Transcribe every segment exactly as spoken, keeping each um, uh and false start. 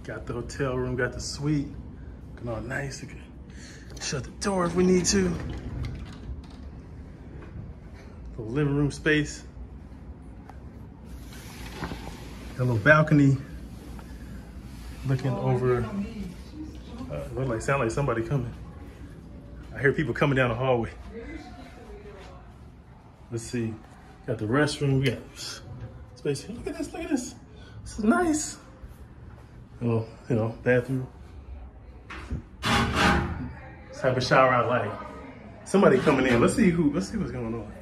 Got the hotel room, got the suite. Looking all nice. We can shut the door if we need to. The living room space. Got a little balcony. Looking over. Uh, look like sound like somebody coming. I hear people coming down the hallway. Let's see. Got the restroom. We got space here. Look at this. Look at this. This is nice. Little, you know, bathroom. This type of shower I like. Somebody coming in. Let's see who. Let's see what's going on.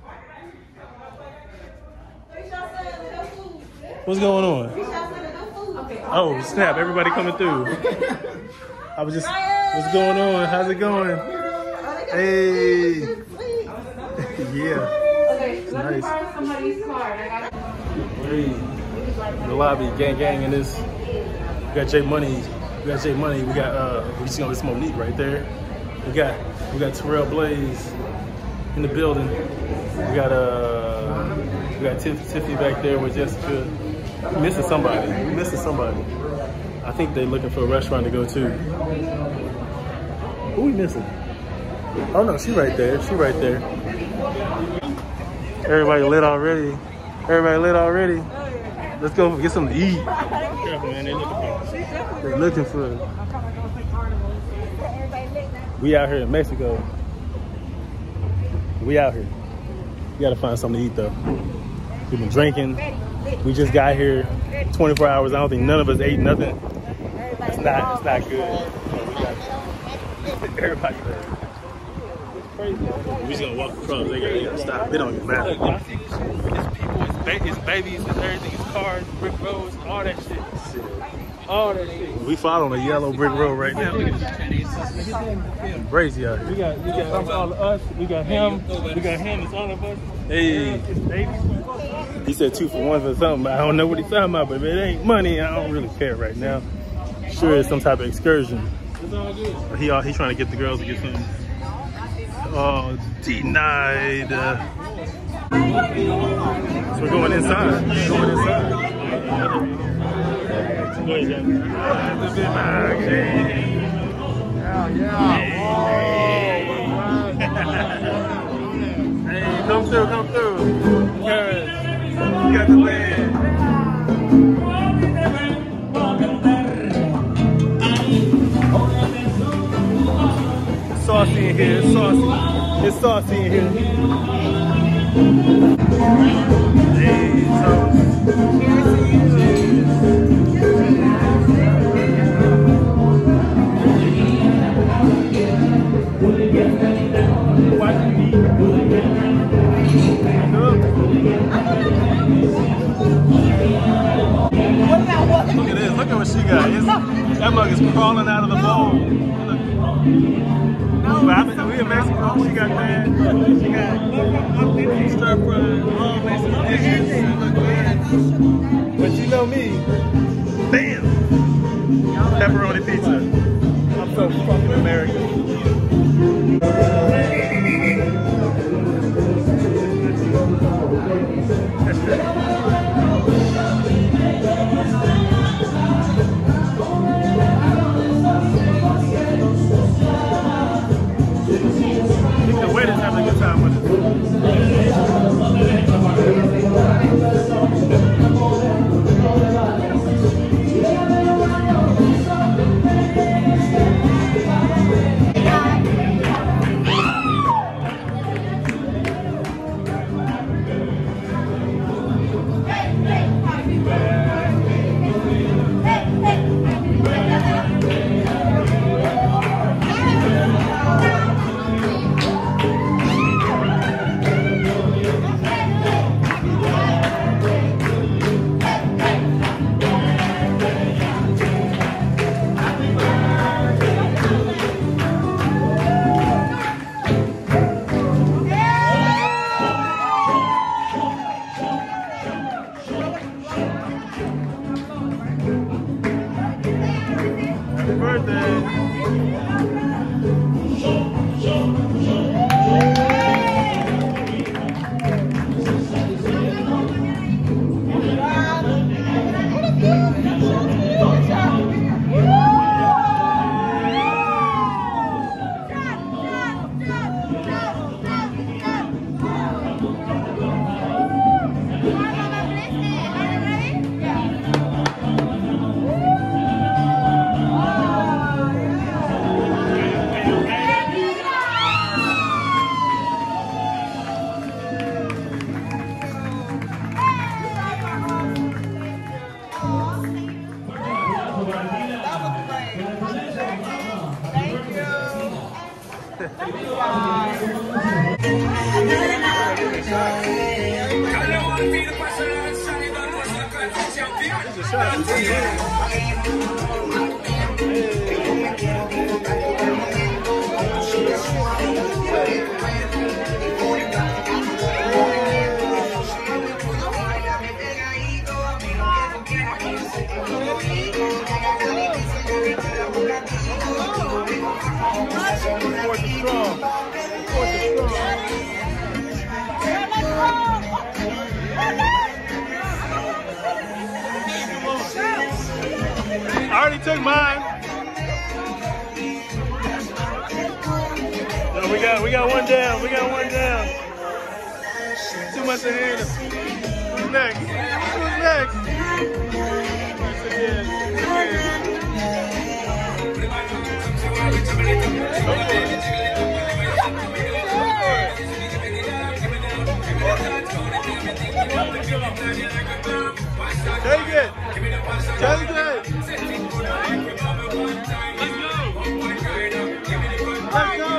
What's going on? Oh snap! Everybody coming through. I was just. What's going on? How's it going? Hey. Yeah. Okay, let me borrow somebody's card. I got. Hey. The lobby, gang, gang, in this. We got J Money. We got J Money. We got uh. We just gonna this Monique right there. We got we got Terrell Blaze in the building. We got uh. We got Tiff, Tiffany back there with Jessica. We missing somebody. We missing somebody. I think they're looking for a restaurant to go to. Who we missing? Oh no, she right there. She right there. Everybody lit already. Everybody lit already. Let's go get something to eat. Careful, man. They looking for. They looking for. We out here in Mexico. We out here. We gotta find something to eat though. We've been drinking. We just got here twenty-four hours. I don't think none of us ate nothing. It's not, it's not good. Everybody there. It's crazy. We just gonna walk across. They gotta, they gotta stop. It don't even matter. It's people, it's, ba it's babies, it's everything. It's cars, brick roads, all that shit. All that shit. We following a yellow brick road right now. Look at this. Crazy out here. We got, we got all of us. We got him. We got him. It's all of us. Hey. He said two for one for something. I don't know what he's talking about, but if it ain't money, I don't really care right now. Sure, it's some type of excursion. It's all good. But he, he's trying to get the girls to get something. Oh, denied. Uh, so we're going inside. We're going inside. Go ahead, Jen. Yeah, yeah. Hey, come through, come through. Karen, you got the land. Saucy in here, it's saucy. It's saucy in here. Hey, so. Look at this, look at what she got. It's, that mug is crawling out of the bowl. No, I mean, we in Mexico, she got that. She got stir fried, all Mexican dishes. But you know me, bam! Pepperoni pizza. I'm so fucking American. The waiter's having a good time with it. It's a shot. Fourth is strong. Fourth is strong. I already took mine. No, we got we got one down. We got one down. Too much to handle. Who's next? Who's next? Again. Take it. Take it. Let's go. Let's go.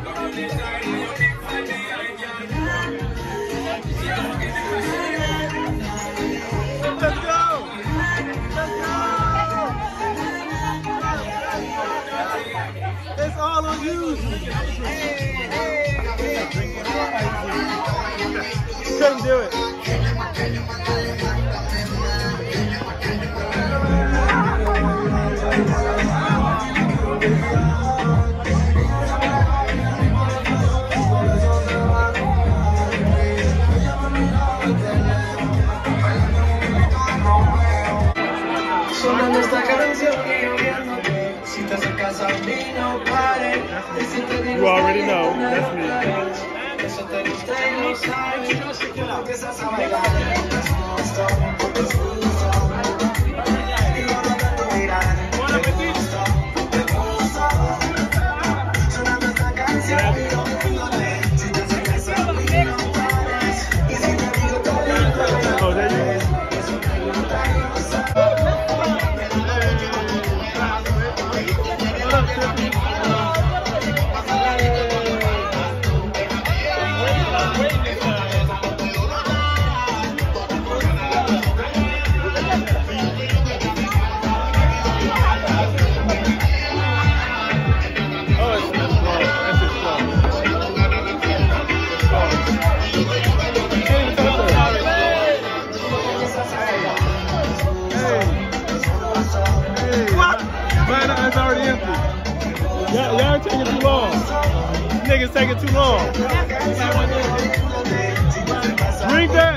Let's go. It's all on you. Couldn't do it. Sonando esta canción y lloviéndote. Si te acercas a mí, no pares. You already know, that's me. Eso te gusta y no sabes. Empiezas a bailar. Y no me tanto mirar. Te gusta. Sonando esta canción y lloviéndote. Si te acercas a mí, no pares. Y si te digo todo lo que Oh, there you go. eso te gusta y no sabes. It's already empty. Y'all are taking too long. These niggas taking too long. Drink that.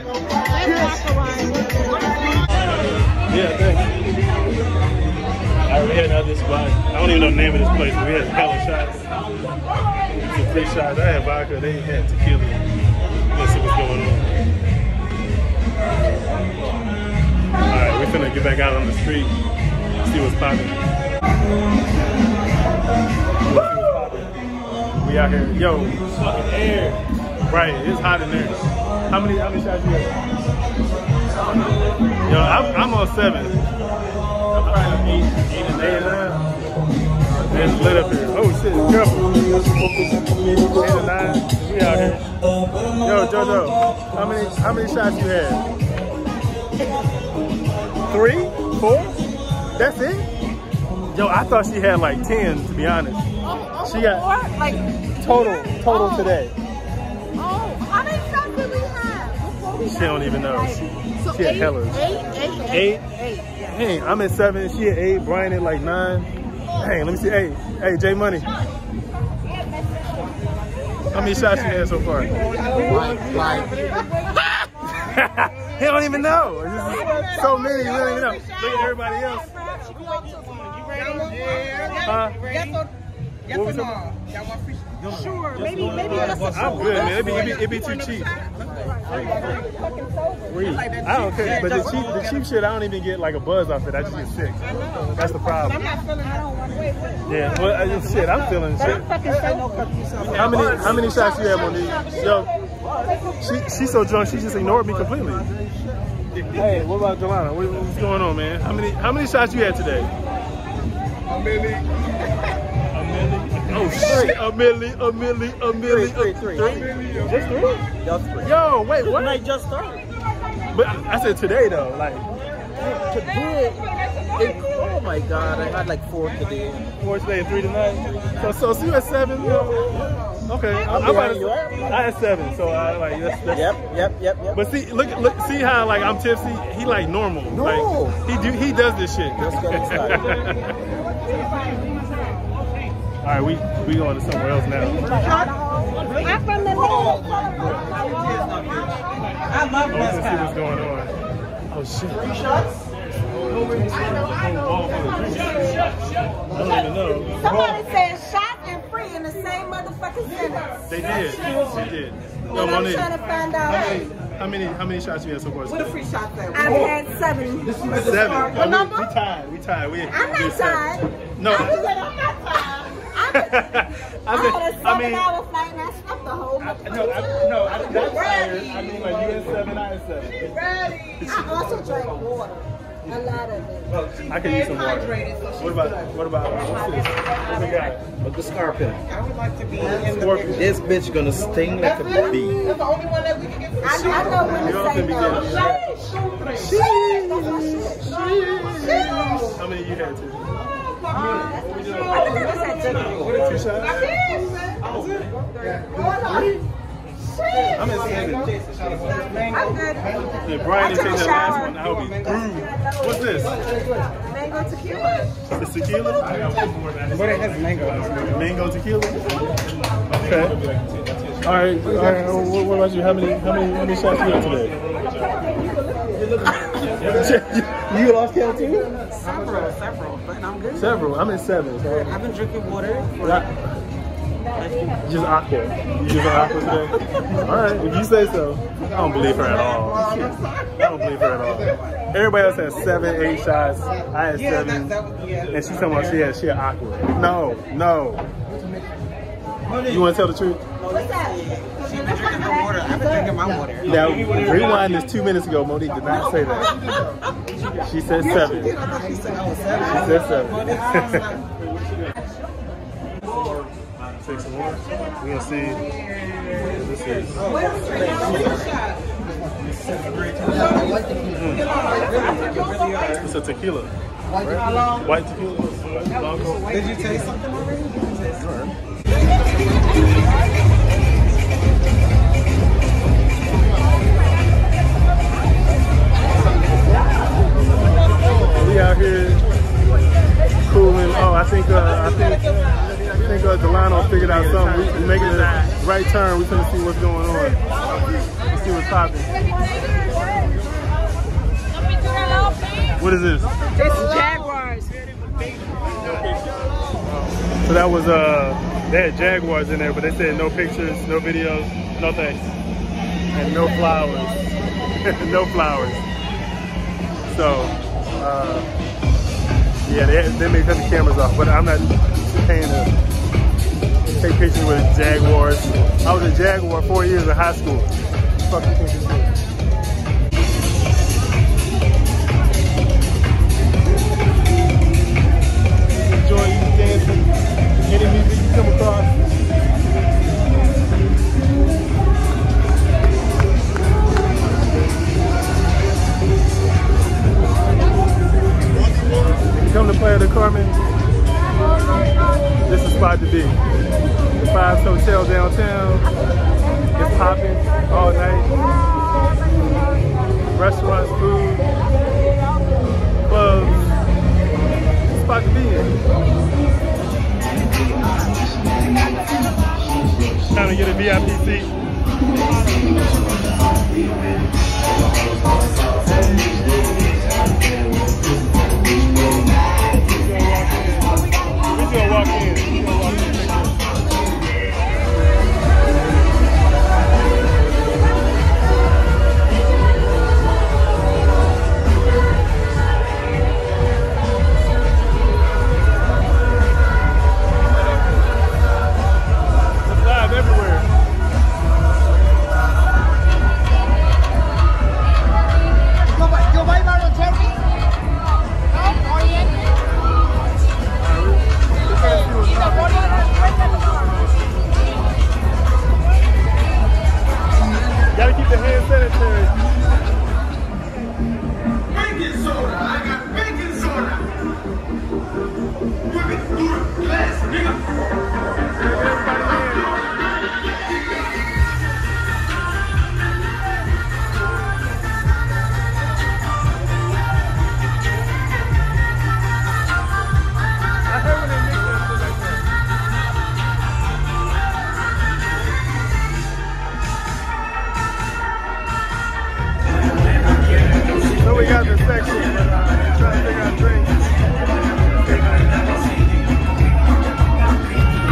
Yeah, thanks. Alright, we had another spot. I don't even know the name of this place, but we had hella shots. Some free shots. I had vodka, they had tequila. Let's see what's going on. Alright, we're finna get back out on the street, see what's popping. We out here, yo, fucking air. Right, it's hot in there. How many, how many shots you have? Yo, I'm, I'm on seven. I'm probably eight, eight and eight and nine. It's lit up here. Oh shit, careful. Eight and nine. We out here. Yo, JoJo, how many, how many shots you had? Three, four? That's it? Yo, I thought she had like ten, to be honest. Oh, she got what? Like total, total oh. today. Oh, how many shots did we have? We she don't even know. She, so she had eight, hellas. Eight, eight, eight. Eight? Dang, I'm at seven. She at eight. Brian at like nine. Dang, let me see. Hey, hey, J Money. How many shots you had so far? Like, like. He don't even know. It's just so many. He don't even know. Look at everybody else. Huh? Yes or no? Y'all want fish? Sure, maybe, maybe that's a I'm good, man. It'd be, it'd be, it'd be too cheap. I don't care, but the cheap, the cheap shit, I don't even get like a buzz off it. I just get sick. That's the problem. I'm not feeling. I don't want to wait. Yeah, well, I just, shit, I'm feeling shit. How many, how many shots you have on these? Yo, she, she's so drunk, she just ignored me completely. Hey, what about Jelana? What, what's going on, man? How many, how many shots you had today? A milli. Oh shit! A milli, a milli, a milli, Three, three, three. Just three? Just three. Yo, wait, what? Night just started. But I said today though, like. to do it, it, oh my god, I had like four today. Four today and three tonight. So, so, so you had seven. You know? Okay, I'm, I'm about to, I had seven, so I like that's, that's Yep, yep, yep, yep. But see, look, look, see how like I'm tipsy. He like normal. No. Like, he do, he does this shit. Just getting started. All right, we we going to somewhere else now. I'm from the I love Oh, let's see what's going on. Oh shit. Three shots? I don't even know. Somebody said shot and free in the same motherfucking sentence. They did. They did. No, And I'm Monique. trying to find out. How many how many shots you had so far? What a free shot there. I've had seven. Seven. What Oh, we, number? we tied. We tied. We, I'm we not did seven. tired. No. I just said I'm not tired. I, I, I had a said, seven I mean, hour flight and I slept the whole I, night. no, I, no, I didn't get tired. I mean, like you had seven, I had seven. Ready. I also drank water. A lot of it. I can use some water. What about, what about, what's this? What we got? But the scorpion. I would like to be in the Scorpion. This bitch gonna sting like a bee. That's the only one that we can get. I, I know when You to don't say have to be no. getting Sheesh. Sheesh. That's my shit. Sheesh. How many you had, Tiffany? I think that's at two. What are two shots? I'm in seven. I'm good. If Brian didn't take that last one, I would be through. What's this? Mango tequila. It's tequila? But it has mango. Mango tequila? Okay. All right. All right. What, what about you? How many? How many? How many shots you had today? You lost count too? Several, several, but I'm good. Several. I'm in seven. So. I've been drinking water. Just aqua. You just aqua today? All right. If you say so. I don't believe her at all. I don't believe her at all. Everybody else has seven, eight shots. I had seven. And she's talking about she had she had aqua. No, no. You want to tell the truth? What's that? She's been drinking her water. I've been drinking my water. Now, rewind this two minutes ago. Monique did not say that. She said seven. I thought she said I was She seven. said seven. Take some more. We're going to see what this is. Mm. It's a tequila. Right? White tequila. Blanco. Did you taste something already? We out here cooling. Oh, I think uh, I think I think uh, Delano figured out something. We, we making a right turn. We finna see what's going on. Let's see what's popping. What is this? It's Jaguars. So that was uh, they had Jaguars in there, but they said no pictures, no videos, no thanks, and no flowers, no flowers. So. Uh, Yeah, they, they may cut the cameras off, but I'm not paying to take pictures with Jaguars. I was a Jaguar four years in high school. Fuck you think this is? Enjoy you dancing, any music you come across. Come to Playa del Carmen, this is the spot to be. The Fives Hotel downtown, it's popping all night. Restaurants, food, clubs, it's a spot to be in. Trying to get a V I P seat. We're gonna walk in. We're gonna walk in. So we got the section, but uh, trying to figure out drinks.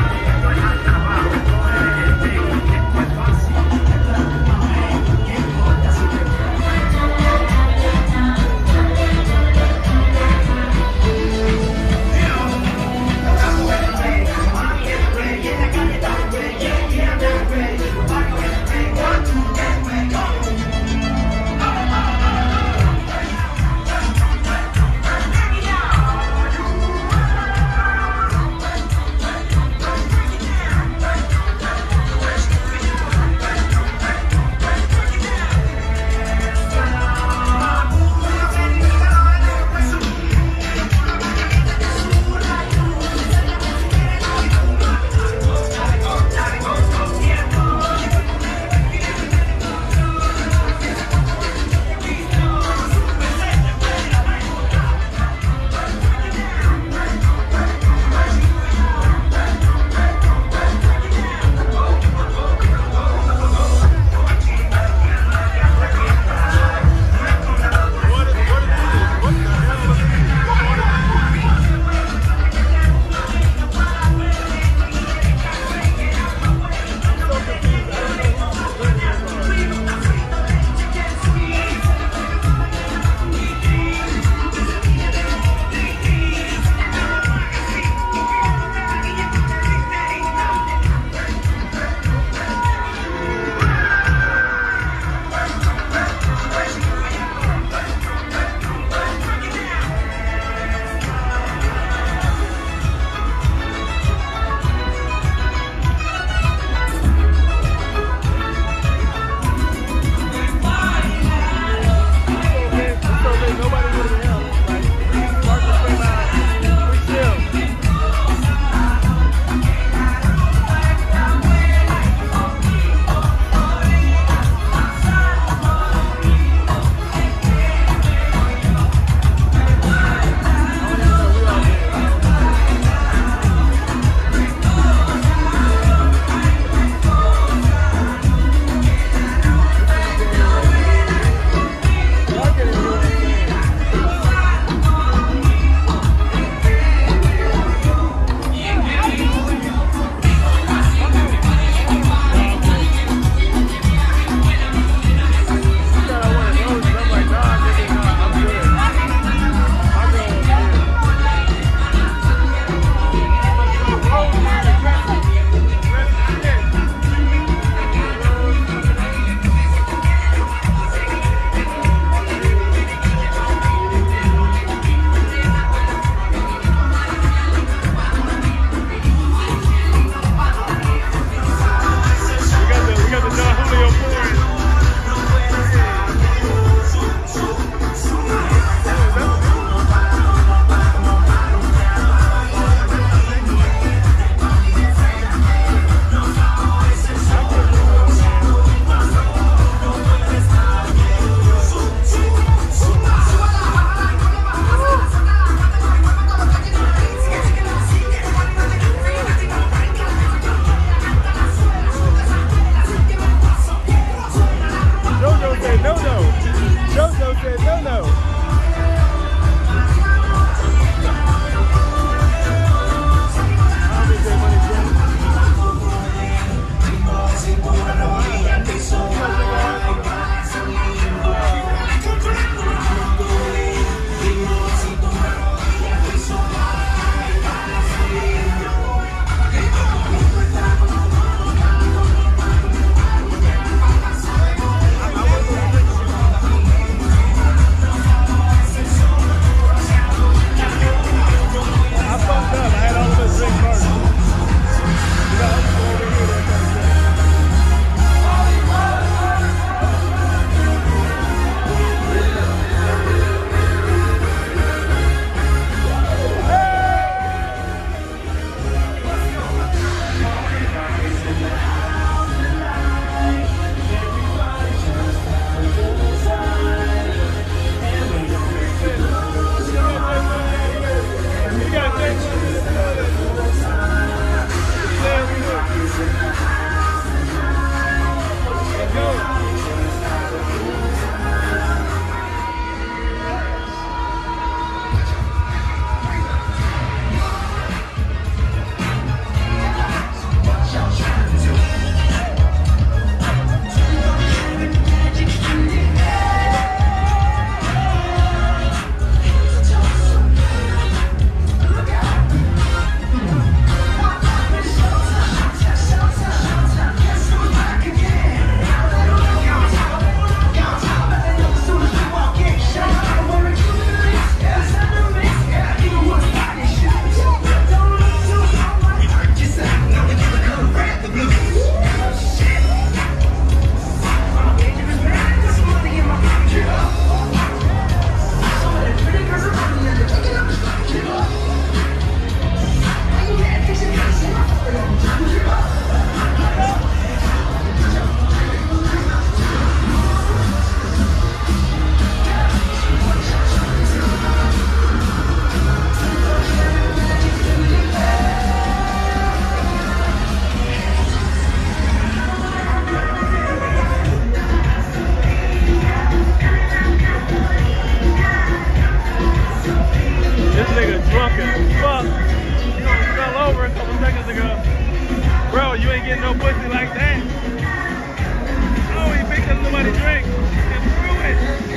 drunk as fuck. You know, fell over a couple seconds ago. Bro, you ain't getting no pussy like that. Oh, he picked up somebody's drink and threw it.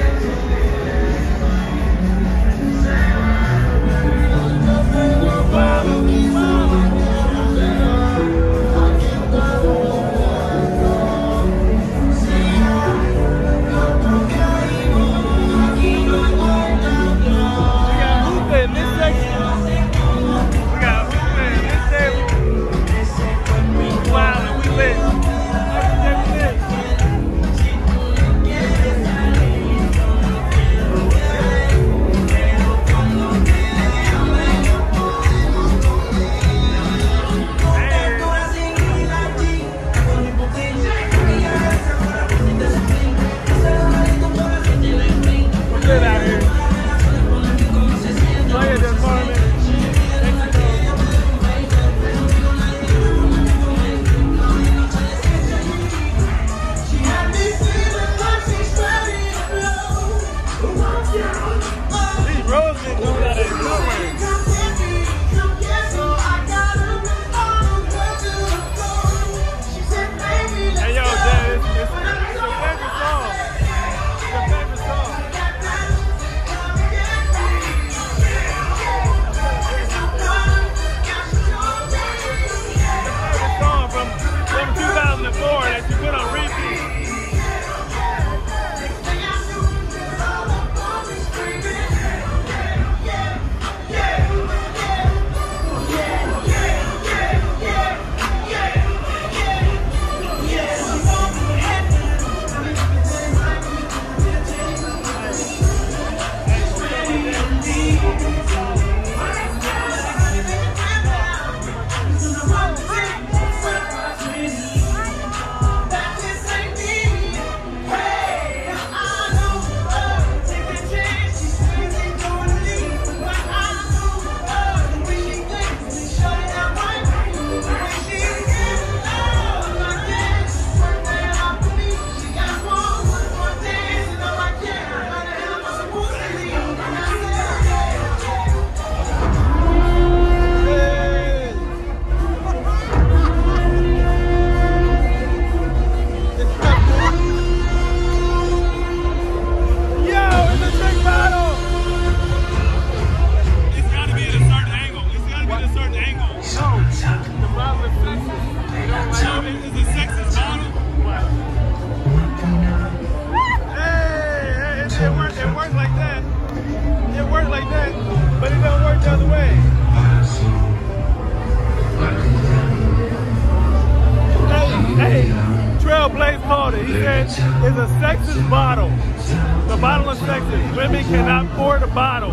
Is a sexist bottle. The bottle is sexist. Women cannot pour the bottle.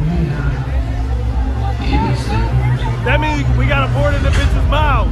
That means we gotta pour it in the bitch's mouth.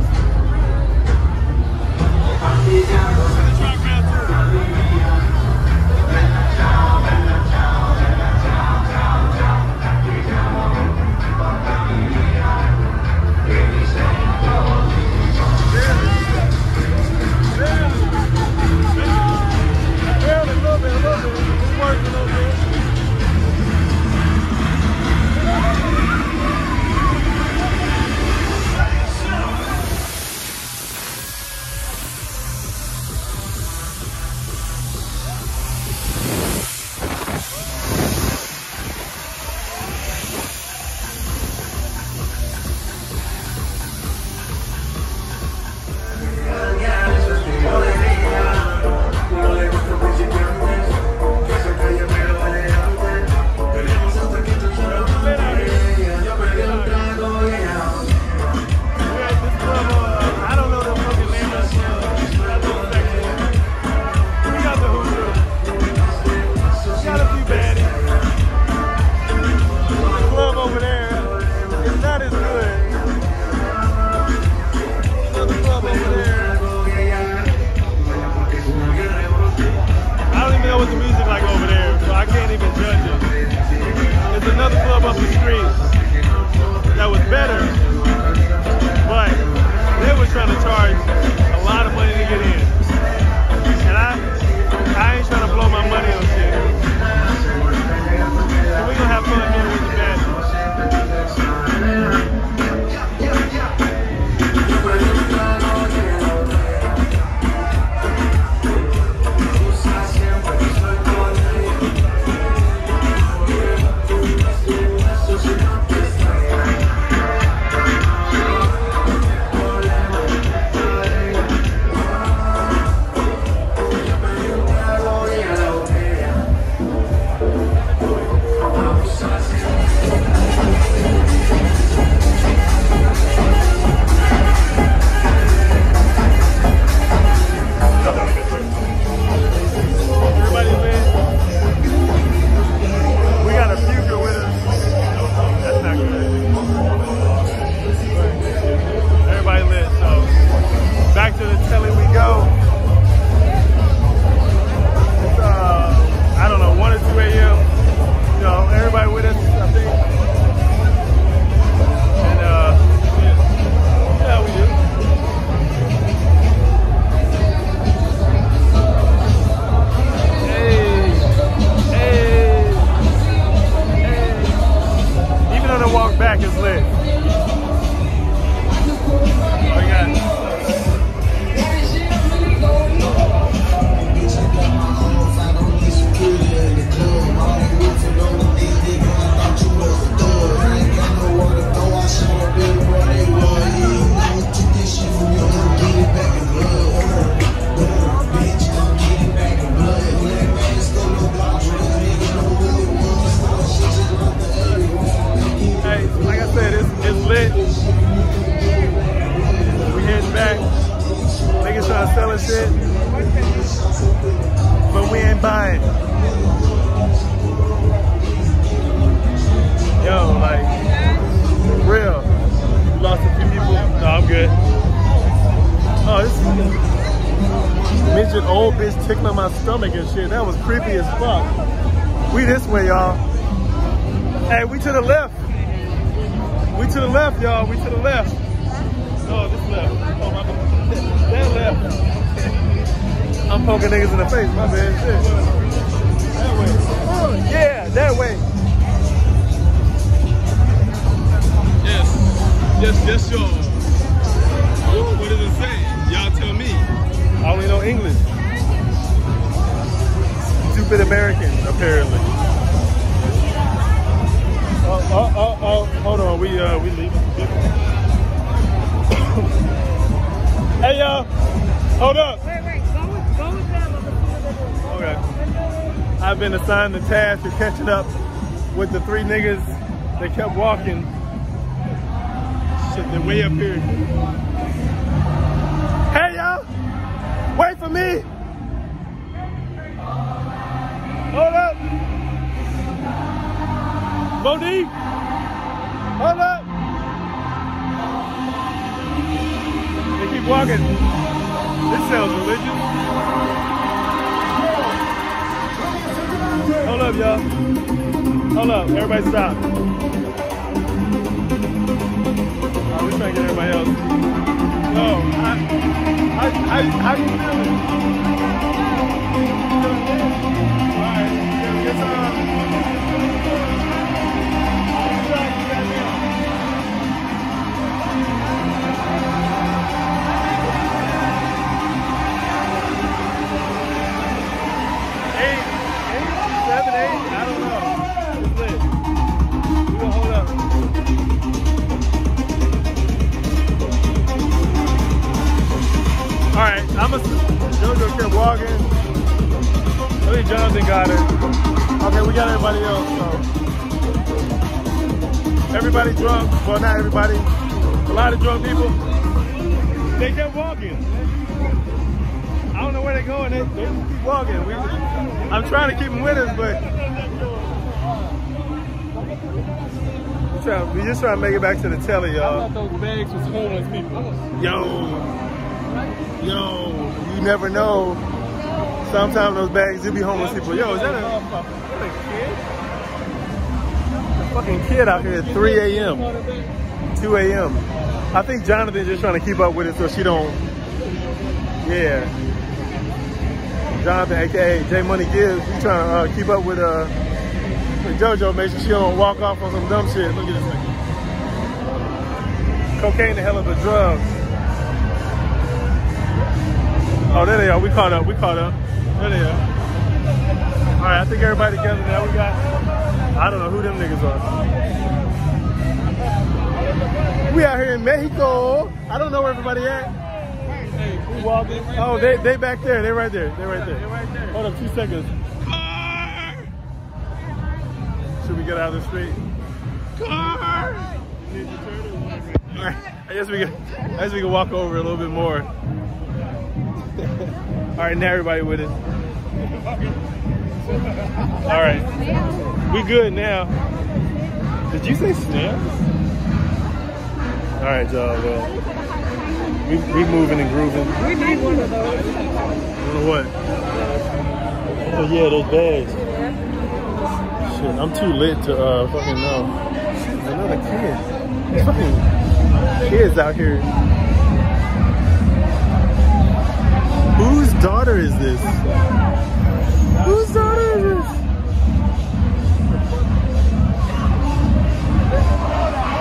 back is lit. Oh, we got selling shit, but we ain't buying. Yo, like, for real. We lost a few people. No, I'm good. Oh, this midget old bitch tickling my stomach and shit. That was creepy as fuck. We this way, y'all. Hey, we to the left. We to the left, y'all. We to the left. Oh, this left. Oh, my God. That left. I'm poking niggas in the face, my bad. Shit. That way. Oh, yeah, that way. Yes. Yes, yes, y'all. What, what does it say? Y'all tell me. I only know English. Stupid American, apparently. Oh, oh, oh, oh, hold on. We, uh, we leaving. Hey, y'all. Hold up. Wait, wait. Go with, go with them. Okay. I've been assigned the task of catching up with the three niggas that kept walking. Shit, they're way up here. Hey, y'all. Wait for me. Hold up. Monique. Hold up. They keep walking. This sounds religious. Hold up, y'all. Hold up. Everybody stop. Oh, we're trying to get everybody else. No. I, I, I, how you feeling? Alright. Get some. I don't know. It's lit. We gonna hold up. Alright, I'm a JoJo kept walking. I think Jonathan got it. Okay, we got everybody else, so. Everybody drunk. Well, not everybody. A lot of drunk people. They kept walking. I don't know where they're going. They, they just keep walking. We, I'm trying to keep them with us, but we're, trying, we're just trying to make it back to the telly, y'all. I thought those bags was homeless people. Yo, yo, you never know. Sometimes those bags do be homeless people. Yo, is that a, is that a kid? A fucking kid out here at three A M, two A M I think Jonathan's just trying to keep up with it so she don't. Yeah. Jonathan, aka J Money Gibbs, he's trying to uh, keep up with, uh, with JoJo, make sure she don't walk off on some dumb shit. Look at this thing. Cocaine, the hell of a drug. Oh, there they are. We caught up. We caught up. There they are. All right, I think everybody together now. We got. I don't know who them niggas are. We out here in Mexico. I don't know where everybody at. We walking. Oh, they they back there. They right there. They right there. Hold up, two seconds. Car! Should we get out of the street? Car! All right. I guess we can. I guess we can walk over a little bit more. All right, now everybody with it. All right, we good now. Did you say snaps? All right, y'all. Well. We, we moving and grooving. We need one of those. One of what? Oh yeah, those bags. Shit, I'm too lit to uh fucking know. There's another kid. There's fucking kids out here. Whose daughter is this? Whose daughter is this?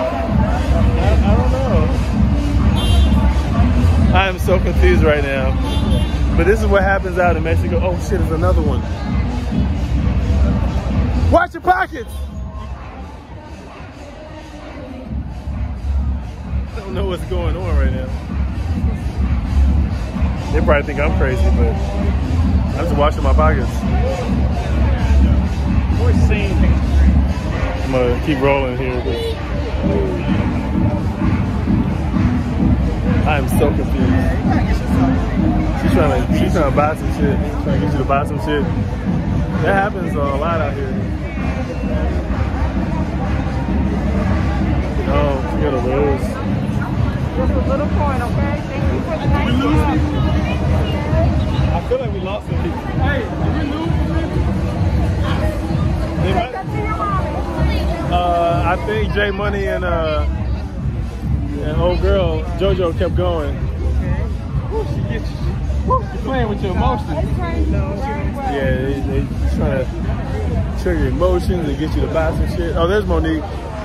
so confused right now. But this is what happens out in Mexico. Oh shit, there's another one. Watch your pockets! I don't know what's going on right now. They probably think I'm crazy, but I'm just washing my pockets. I'm gonna keep rolling here, but I am so confused. She's trying to, she's trying to buy some shit. She's trying to get you to buy some shit. That happens a lot out here. Oh, she got a lose. Just a little coin, okay? Thank you for the nice one. I feel like we lost some people. Hey, did you lose? They might, uh, I think J Money and uh, and old girl JoJo kept going. Woo, she gets you. You're playing with your emotions. Yeah, they, they trying to trigger your emotions and get you to buy some shit. Oh, there's Monique.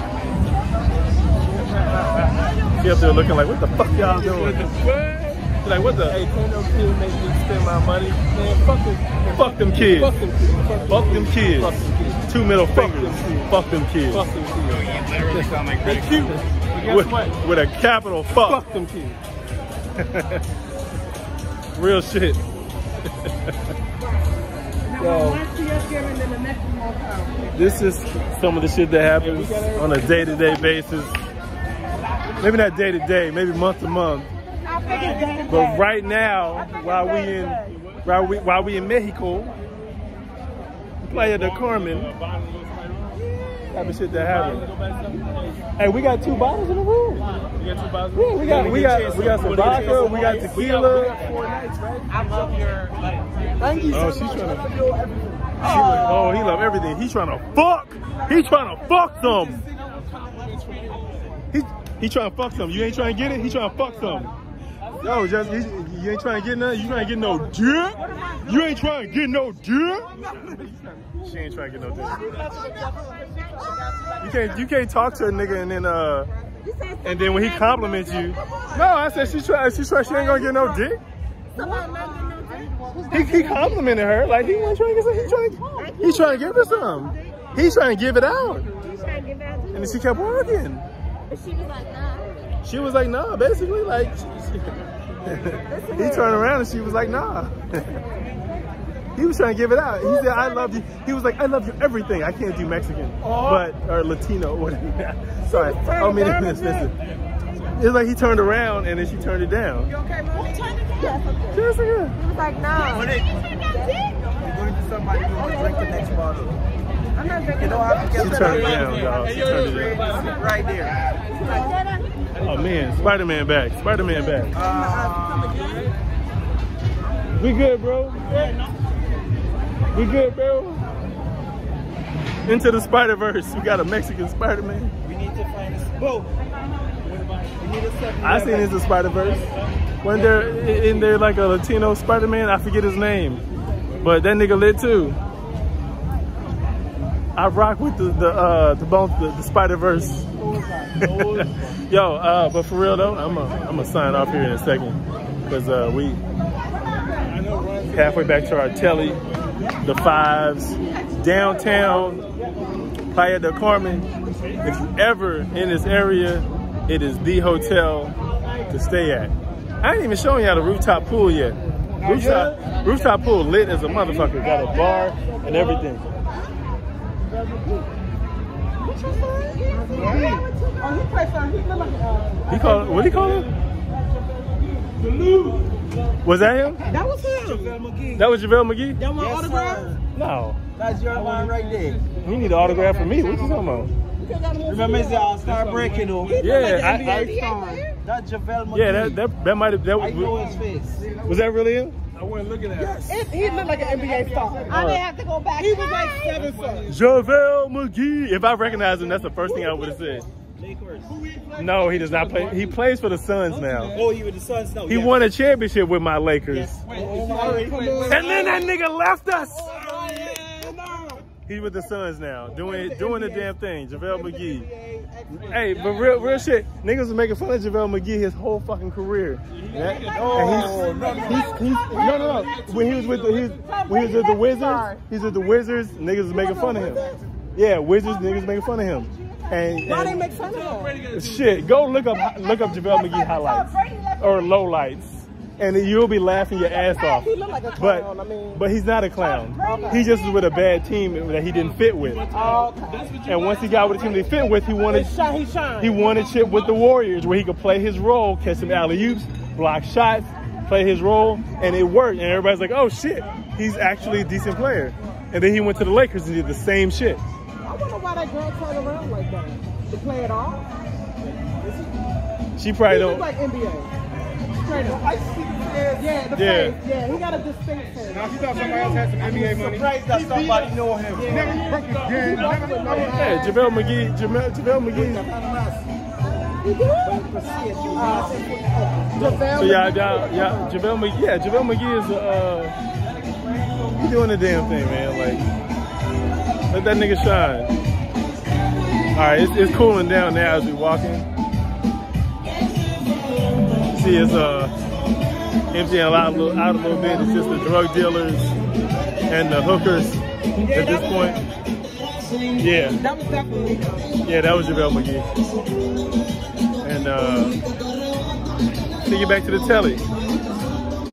She up there looking like, what the fuck y'all doing? She's like, what the? Hey, can't no kid make me spend my money. Man, fuck them, fuck them kids. Fuck them kids. Fuck them kids. Fuck them kids. Two middle fingers. Fuck them kids. Fuck them kids. You literally sound like credit cute. With, with a capital fuck. Fuck them kids. Real shit. Yo, this is some of the shit that happens on a day-to-day basis. Maybe not day-to-day, maybe month-to-month. But right now, while we in while we while we in Mexico, Playa del Carmen, type of shit that happened. Hey, we got two bottles in the room. We got two bottles. Yeah, we got we got we got some vodka, we got tequila. I love your like. Thank you. Oh, she's trying to. Oh, he love everything. He's trying to fuck. He's trying to fuck some. He he trying to fuck some. You ain't trying to get it. He trying to fuck some. Yo, just he, you ain't trying to get nothing. You trying to get no dick. You ain't trying to get no dick. She ain't trying to get no dick. You can't you can't talk to a nigga and then uh and then when he compliments you. No, I said she try she try she ain't gonna get no dick. He, he complimented her like he ain't trying to get some. He trying he trying to give her some. He's trying to give it out. And then she kept walking. She was like, nah. She was like, nah, basically, like, she, she, he turned around and she was like, nah. He was trying to give it out. He said, I love you. He was like, I love you everything. I can't do Mexican, but, or Latino, whatever. Sorry, I mean, listen. It's like he turned around and then she turned it down. You okay, Mom? He turned it down. She was like, yeah. He was like, nah. You're going to somebody who's going to drink the next bottle. I'm not drinking. You know how to She turned it down, y'all. She turned it down. Right there. Oh man, Spider-Man back. Spider-Man back. Uh, we good, bro? We good, bro? Into the Spider-Verse. We got a Mexican Spider-Man. we need to find a boat. We need a seven. I seen into Spider-Verse. When they're in there like a Latino Spider-Man, I forget his name. But that nigga lit too. I rock with the the uh the both the, the Spider-Verse. Yo, uh, but for real though, I'm gonna I'm gonna sign off here in a second because uh, we halfway back to our telly, the Fives, downtown Playa del Carmen. If you ever in this area, it is the hotel to stay at. I ain't even showing y'all the rooftop pool yet. Rooftop rooftop pool lit as a motherfucker. Got a bar and everything. He called. What he call him? Was that him? That was him. JaVale McGee. That was JaVale McGee? That was yes, autograph? Sir. No. That's your line right there. He need an autograph from me. What you talking about? Remember it's the All-Star breaking though. Yeah, like I, I, That's JaVale McGee. yeah. That that that might have. That I know his face. Was that really him? I wasn't looking at Yes. It, he looked like an N B A star. I didn't have to go back. He was like seven foot. JaVale McGee. If I recognized him, that's the first thing I would have said. Lakers. No, he does not play. He plays for the Suns now. Oh, you with the Suns now? He yeah. won a championship with my Lakers. Yes. Oh, my. And then that nigga left us. Oh, yeah, no. He's with the Suns now, doing doing the damn thing. JaVale McGee. Hey, but real real shit, niggas was making fun of JaVale McGee his whole fucking career. Yeah? Oh, and he's, he's, he's, he's, no, no, no. When he was with the, he's, when he was with the Wizards, he's with the Wizards, niggas was making fun of him. Yeah, Wizards, niggas making fun of him. And, Why they and make fun of him? shit, go look up look up JaVale McGee highlights or lowlights, and you'll be laughing your ass off. He look like a But clown, I mean. but he's not a clown. He just was with a bad team that he didn't fit with. Oh, okay. And once he got with a team that he fit with, he wanted He shine, he shine. he wanted shit with the Warriors where he could play his role, catch some alley-oops, block shots, play his role, and it worked. And everybody's like, oh shit, he's actually a decent player. And then he went to the Lakers and did the same shit. I wonder why that girl turned around like that. To play it off? She probably He look don't. like N B A. Straight up. I see the face. Yeah, the Yeah. face. Yeah, he got a distinct face. Now, if you thought somebody else had some N B A money, Surprised that somebody know him. never broke his game. Never, never, Yeah, JaVale McGee, JaVale, JaVale McGee. You do? Uh, So yeah, y'all, y'all, JaVale McGee, yeah, JaVale McGee is, uh, he doing the damn thing, man. Like, let that nigga shine. All right, it's, it's cooling down now as we walking. See, it's uh, emptying a lot, out a little bit. It's just the drug dealers and the hookers at this point. Yeah, That was definitely. yeah, that was JaVale McGee. And uh, take it back to the telly.